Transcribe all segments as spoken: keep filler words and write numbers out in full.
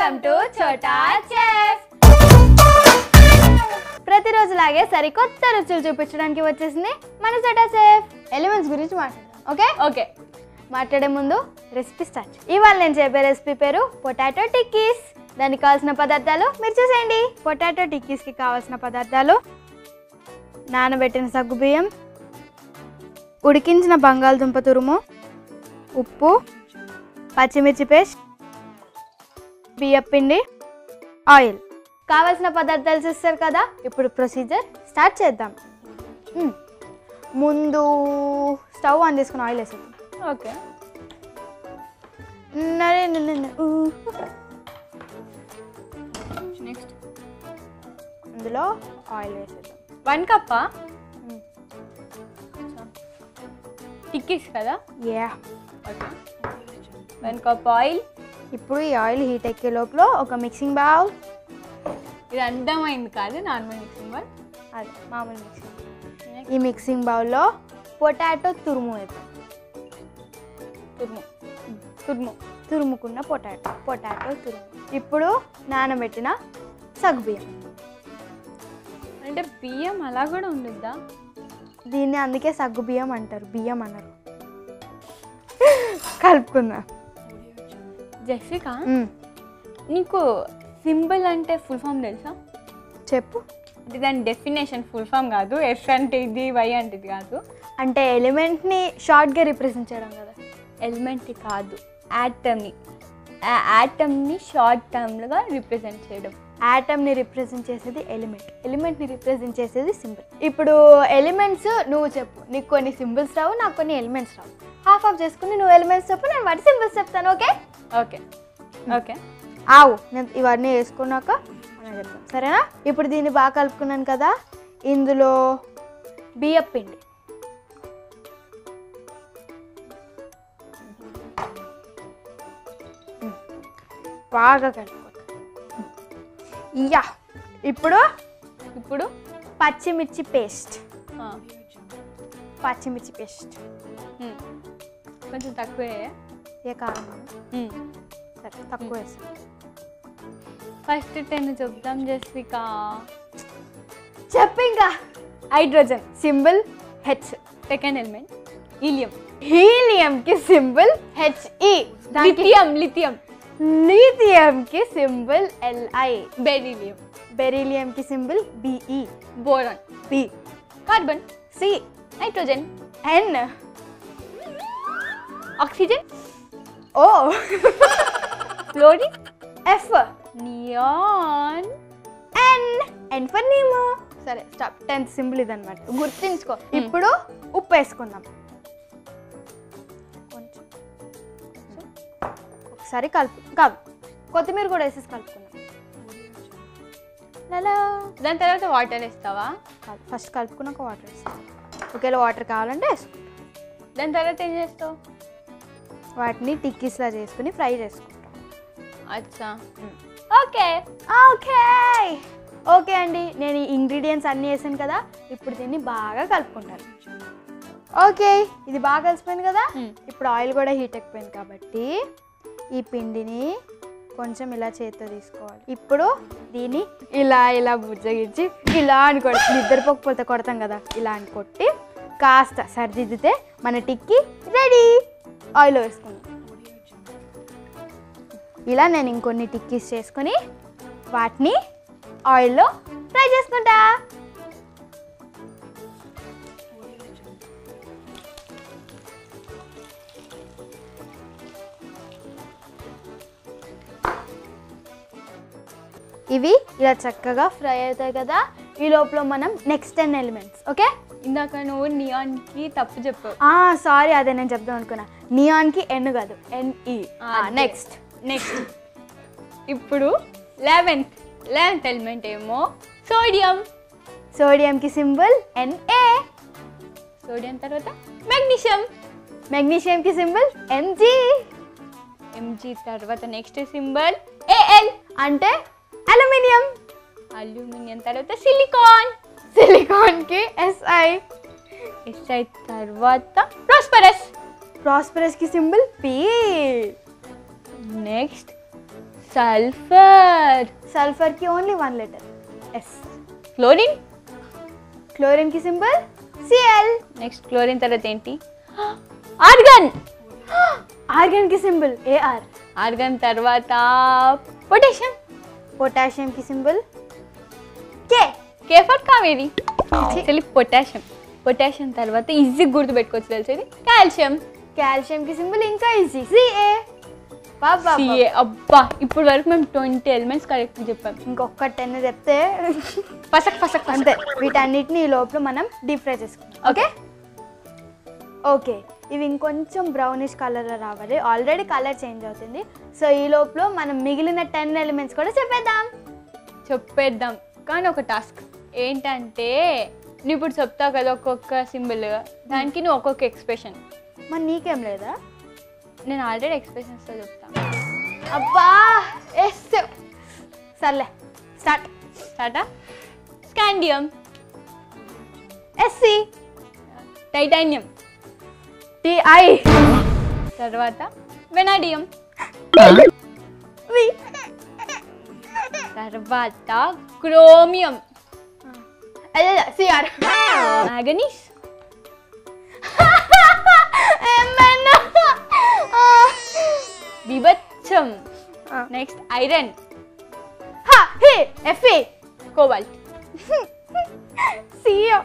Welcome to Chota chef. ప్రతిరోజులాగే సరికొత్త రుచులు చూపించడానికి వచ్చేసింది మన చోటా చెఫ్. ఎలిమెంట్స్ గురించి మాట్లాడదాం. ఓకే ఓకే మాట్లాడే ముందు రెసిపీ స్టార్ట్. ఇవాళ నేను చెప్పే రెసిపీ పేరు పొటాటో టిక్కీస్. దానికి కావాల్సిన పదార్థాలు మీరు చూసేయండి. పొటాటో టిక్కీస్కి కావాల్సిన పదార్థాలు: నానబెట్టిన సగ్గుబియ్యం, ఉడికించిన బంగాళదుంప తురుము, ఉప్పు, పచ్చిమిర్చి పేస్ట్, బియ్యం పిండి, ఆయిల్. కావాల్సిన పదార్థాలు చూస్తారు కదా. ఇప్పుడు ప్రొసీజర్ స్టార్ట్ చేద్దాం. ముందు స్టవ్ ఆన్ చేసుకుని ఆయిల్ వేసేద్దాం. ఓకే నెక్స్ట్ అందులో ఆయిల్ వేసేద్దాం. వన్ కప్పా టిక్కీస్ కదా? Yeah okay one cup oil. ఇప్పుడు ఈ ఆయిల్ హీట్ ఎక్కే లోపల ఒక మిక్సింగ్ బౌల్. ఇది అర్థమైంది కాదు, నార్మల్ మిక్సింగ్ బౌల్. అదే మామూలు మిక్సింగ్. ఈ మిక్సింగ్ బౌల్లో పొటాటో తురుము వేద్దాం. తురుము తురుము తురుముకున్న పొటాటో పొటాటో తురుము. ఇప్పుడు నానబెట్టిన సగ్గుబియ్యం. అంటే బియ్యం అలా కూడా ఉంటుందా? దీన్ని అందుకే సగ్గుబియ్యం అంటారు, బియ్యం అన్నారు. కలుపుకుందాం. జెసికా, నీకు సింబల్ అంటే ఫుల్ ఫామ్ తెలుసా? చెప్పు. అంటే దాని డెఫినేషన్ ఫుల్ ఫామ్ కాదు, ఎస్ అంటే ఇది, వై అంటే ఇది కాదు. అంటే ఎలిమెంట్ని షార్ట్గా రిప్రజెంట్ చేయడం కదా. ఎలిమెంట్ కాదు, యాటమ్ని యాటమ్ని షార్ట్ టర్మ్గా రిప్రజెంట్ చేయడం. యాటమ్ని రిప్రజెంట్ చేసేది ఎలిమెంట్, ఎలిమెంట్ని రిప్రజెంట్ చేసేది సింబల్. ఇప్పుడు ఎలిమెంట్స్ నువ్వు చెప్పు, నీకు కొన్ని సింబల్స్ రావు, నాకు కొన్ని ఎలిమెంట్స్ రావు. హాఫ్ ఆఫ్ చేసుకుని నువ్వు ఎలిమెంట్స్ చెప్పు, నేను వాటి సింబల్స్ చెప్తాను. ఓకే ఓకే ఓకే ఆవు, నేను ఇవన్నీ వేసుకున్నాక మనం చెప్తాను, సరేనా? ఇప్పుడు దీన్ని బాగా కలుపుకున్నాను కదా. ఇందులో బియ్యం పిండి, బాగా కలుపుకుంటాం. యా ఇప్పుడు ఇప్పుడు పచ్చిమిర్చి పేస్ట్. పచ్చిమిర్చి పేస్ట్ కొంచెం తక్కువే. ఏ కారం సరే తక్కువ వేస్తాం. ఫస్ట్ టెన్ చెప్దాం జెసికా. చెప్పు ఇంకా. Hydrogen symbol H. Second element helium. హీలియంకి సింబల్ హెచ్ఈ. లిథియం లిథియం లిథియంకి సింబల్ ఎల్ఐ. బెరీలియం. బెరీలియంకి symbol B E. Boron. B. Carbon. C. Nitrogen. N. Oxygen. O. Fluorine. F. Neon. N. N for Nemo. సరే stop. Tenth symbol ఇదన్నమాట, గుర్తుంచుకో. ఇప్పుడు ఉప్పు వేసుకుందాం. కొంచెం ఒకసారి కలుపు కాదు, కొత్తిమీర కూడా వేసేసి కలుపుకుందాం. అలా దాని తర్వాత వాటర్ వేస్తావా? కాదు, ఫస్ట్ కలుపుకున్నాక వాటర్ వేస్తాం. ఒకవేళ వాటర్ కావాలంటే వేసుకుంటాం. దాని తర్వాత ఏం చేస్తావు? వాటిని టిక్కీస్లా చేసుకుని ఫ్రై చేసుకుంటాం. అచ్చా ఓకే ఓకే ఓకే అండి, నేను ఈ ఇంగ్రీడియంట్స్ అన్నీ వేసాను కదా. ఇప్పుడు దీన్ని బాగా కలుపుకుంటాను. ఓకే, ఇది బాగా కలిసిపోయింది కదా. ఇప్పుడు ఆయిల్ కూడా హీట్ ఎక్కిపోయింది కాబట్టి ఈ పిండిని కొంచెం ఇలా చేతితో తీసుకోవాలి. ఇప్పుడు దీన్ని ఇలా ఇలా బుజ్జగించి ఇలా అని కొట్టి, నిద్రపోకపోతే కొడతాం కదా, ఇలా అని కొట్టి కాస్త సరిదిద్దితే మన టిక్కీ రెడీ. ఆయిల్ వేసుకుందాం. ఇలా నేను ఇంకొన్ని టిక్కీస్ చేసుకొని వాటిని ఆయిల్లో ఫ్రై చేసుకుంటా. ఇవి ఇలా చక్కగా ఫ్రై అవుతాయి కదా. ఈ లోపల మనం నెక్స్ట్ టెన్ ఎలిమెంట్స్. ఓకే, ఇందాక నువ్వు నియాన్కి తప్పు చెప్పావు. సారీ, అదే నేను చెప్దాం అనుకున్నా. నియాన్కి ఎన్ కాదు, ఎన్ఈ. నెక్స్ట్ నెక్స్ట్ ఇప్పుడు లెవెన్త్ లెవెన్త్ ఎలిమెంట్ ఏమో సోడియం. సోడియంకి సింబల్ ఎన్ఏ. సోడియం తర్వాత మెగ్నీషియం. మెగ్నీషియంకి సింబల్ ఎంజీ. ఎంజీ తర్వాత నెక్స్ట్ సింబల్ ఏఎల్ అంటే అల్యూమినియం. అల్యూమినియం తర్వాత సిలికాన్. సిలికాన్కి ఎస్ఐ. ఎస్ఐ తర్వాత ప్రాస్పరస్. ప్రాస్పరస్కి సింబల్ పి. Next sulphur. సల్ఫర్కి only one letter S. Chlorine. క్లోరిన్కి సింబల్ సిఎల్. నెక్స్ట్ క్లోరిన్ తర్వాత ఏంటి? ఆర్గాన్. ఆర్గాన్కి సింబల్ ఏఆర్. ఆర్గాన్ తర్వాత పొటాషియం. పొటాషియంకి symbol K. K for Kaveri. Actually potassium. Potassium తర్వాత ఈజీ గుర్తుపెట్టుకోవచ్చు తెలిసేది కాల్షియం. కాల్షియంకి సింబల్ ఇంకా ఈజీ సిఏ. బాబా సిఏ. అబ్బా ఇప్పుడు వరకు మేము ట్వంటీ ఎలిమెంట్స్ కరెక్ట్ చెప్పాం. ఇంకొక టెన్ చెప్తే పసక్ పసక్ అంతే. వీటన్నిటిని ఈ లోపల మనం డీప్ ఫ్రై చేసుకుంటాం. ఓకే ఓకే ఇవి ఇంకొంచెం బ్రౌనిష్ కలర్లో రావాలి. ఆల్రెడీ కలర్ చేంజ్ అవుతుంది. సో ఈ లోపల మనం మిగిలిన టెన్ ఎలిమెంట్స్ కూడా చెప్పేద్దాం. చెప్పేద్దాం కానీ ఒక టాస్క్ ఏంటంటే నువ్వు ఇప్పుడు చెప్తావు కదా ఒక్కొక్క సింబల్, దానికి నువ్వు ఒక్కొక్క ఎక్స్ప్రెషన్. మరి నీకేం లేదా? నేను ఆల్రెడీ ఎక్స్ప్రెషన్స్తో చెప్తాను. అబ్బా ఎస్ సర్లే స్టార్ట్. స్టార్టా? స్కాండియం. ఎస్సి. టైటానియం. టిఐ. తర్వాత వెనాడియం. తర్వాత క్రోమియం. సిఆర్. మ్యాగనీస్. విభత్సం. Next iron. F E. Cobalt. C O.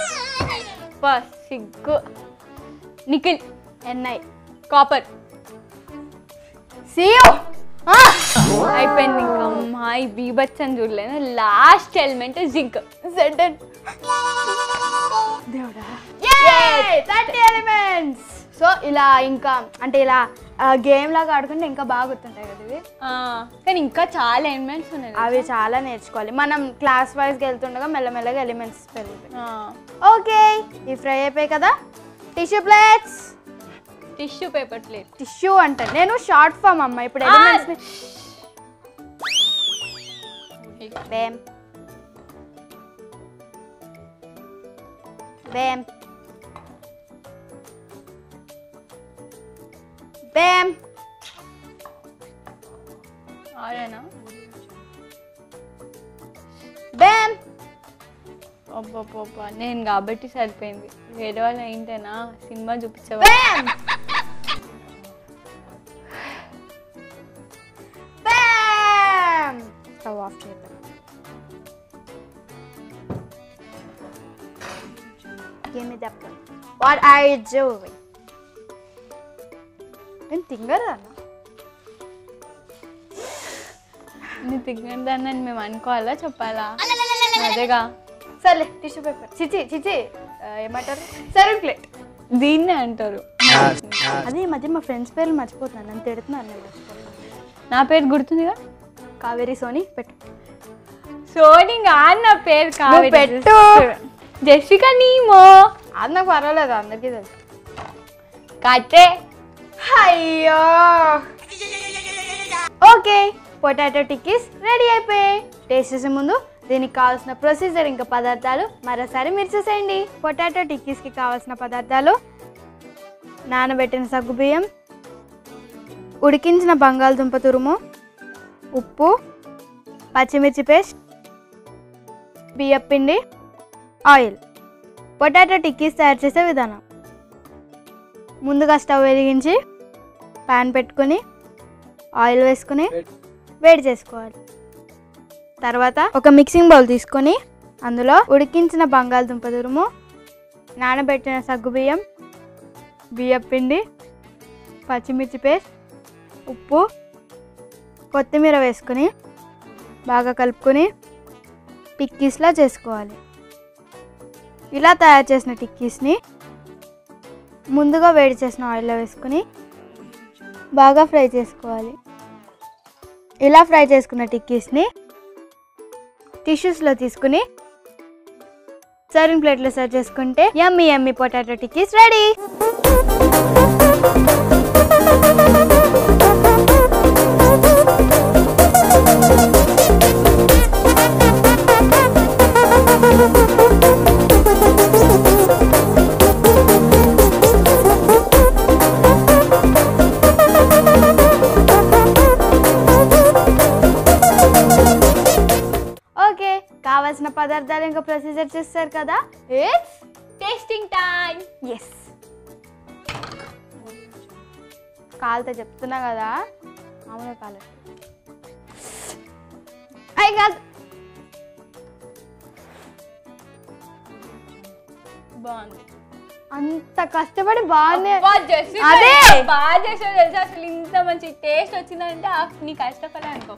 సిగ్గు. నికిల్. ఎన్ఐ. కాపర్. సిఓ. అయిపోయింది ఇంకా. అమ్మాయి బీభత్సం చూడలేదు. Last element zinc. జెడ్. దేవుడా. Thirty elements. సో ఇలా ఇంకా అంటే ఇలా గేమ్ లాగా ఆడుకుంటే ఇంకా బాగా గుర్తుంటాయి కదా ఇవి. కానీ ఇంకా చాలా ఎలిమెంట్స్ ఉన్నాయి. అవి చాలా నేర్చుకోవాలి. మనం క్లాస్ వైజ్గా వెళ్తుండగా మెల్లమెల్లగా ఎలిమెంట్స్ పెరుగుతాయి. ఓకే ఇవి ఫ్రై అయిపోయాయి కదా. Tissue plates. Tissue paper plate. Tissue అంటే నేను షార్ట్ ఫామ్ అమ్మ. ఇప్పుడు ఎలిమెంట్స్ బేమ్ బేమ్ బేమ్. ఆరేనా? బేమ్. అబ్బా నేను కాబట్టి సరిపోయింది. వేరే వాళ్ళు ఏంటేనా సినిమా చూపించేవా? బేమ్ బేమ్. స్టవ్ ఆఫ్ చేద్దాం. Give me that one. What are you doing? నేను తింగరదా? నీ తింగరదాన్ని మేము అనుకోవాలా చెప్పాలా? అదేగా. సర్లే టిష్యూ పేపర్. చిచి చిచి ఏమంటారు? Serving plate. దీన్నే అంటారు. అదే ఈ మధ్య మా ఫ్రెండ్స్ పేర్లు మర్చిపోతున్నాను. నన్ను తిడుతున్నాను. నేను నా పేరు గుర్తుందిగా. కావేరి సోని పెట్టు. సోని కాదు నా పేరు. కావేరి పెట్టు. Jessica Nemo. అది నాకు పర్వాలేదు. అందరికీ తెలుసు. కట్టే. అయ్యో ఓకే పొటాటో టిక్కీస్ రెడీ అయిపోయాయి. టేస్ట్ చేసే ముందు దీనికి కావాల్సిన ప్రొసీజర్ ఇంకా పదార్థాలు మరోసారి మీరు చూసేయండి. పొటాటో టిక్కీస్కి కావాల్సిన పదార్థాలు: నానబెట్టిన సగ్గుబియ్యం, ఉడికించిన బంగాళదుంప తురుము, ఉప్పు, పచ్చిమిర్చి పేస్ట్, బియ్యపిండి, ఆయిల్. పొటాటో టిక్కీస్ తయారు చేసే విధానం: ముందుగా స్టవ్ వెలిగించి ప్యాన్ పెట్టుకుని ఆయిల్ వేసుకుని వేడి చేసుకోవాలి. తర్వాత ఒక మిక్సింగ్ బౌల్ తీసుకొని అందులో ఉడికించిన బంగాళదుంప తురుము, నానబెట్టిన సగ్గుబియ్యం, బియ్యపిండి, పచ్చిమిర్చి పేస్ట్, ఉప్పు, కొత్తిమీర వేసుకుని బాగా కలుపుకొని టిక్కీస్లా చేసుకోవాలి. ఇలా తయారు చేసిన టిక్కీస్ని ముందుగా వేడి చేసిన ఆయిల్లో వేసుకుని బాగా ఫ్రై చేసుకోవాలి. ఇలా ఫ్రై చేసుకున్న టిక్కీస్ని టిష్యూస్లో తీసుకుని సర్వింగ్ ప్లేట్లో సర్వ్ చేసుకుంటే యమ్మీ యమ్మీ పొటాటో టిక్కీస్ రెడీ. కావాల్సిన పదార్థాలు ఇంకా ప్రొసీజర్ చేస్తారు కదా, ఇట్స్ టేస్టింగ్ టైం. ఎస్. కాలుతో చెప్తున్నా కదా, మామూలుగా కాలు అయి కాదు. బాగుంది. అంత కష్టపడి బాగానే అదే బాగా చేసావు తెలుసా. అసలు ఇంత మంచి టేస్ట్ వచ్చిందంటే నీ కష్టపడే అనుకో.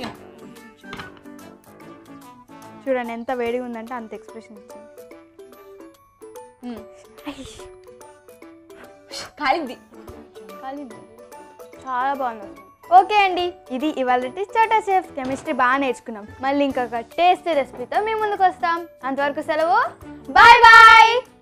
చూడండి ఎంత వేడిగా ఉందంటే అంత ఎక్స్ప్రెషన్ ఇచ్చింది. కాలింది కాలింది చాలా బాగుంది. ఓకే అండి, ఇది ఇవాళ చోటా షెఫ్ కెమిస్ట్రీ బాగా నేర్చుకున్నాం. మళ్ళీ ఇంకొక టేస్టీ రెసిపీతో మేము ముందుకు వస్తాం. అంతవరకు సెలవు, బాయ్ బాయ్.